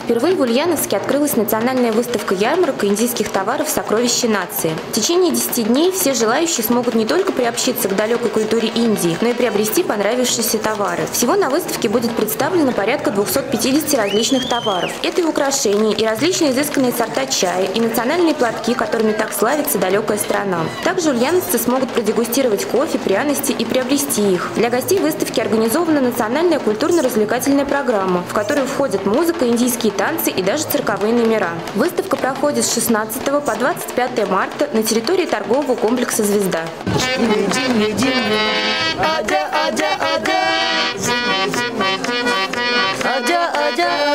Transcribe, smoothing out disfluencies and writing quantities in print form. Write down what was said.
Впервые в Ульяновске открылась национальная выставка-ярмарка индийских товаров «Сокровища нации». В течение 10 дней все желающие смогут не только приобщиться к далекой культуре Индии, но и приобрести понравившиеся товары. Всего на выставке будет представлено порядка 250 различных товаров. Это и украшения, и различные изысканные сорта чая, и национальные платки, которыми так славится далекая страна. Также ульяновцы смогут продегустировать кофе, пряности и приобрести их. Для гостей выставки организована национальная культурно-развлекательная программа, в которую входят музыка, индийские танцы и даже цирковые номера. Выставка проходит с 16 по 25 марта на территории торгового комплекса «Звезда». Aja, aja, aja.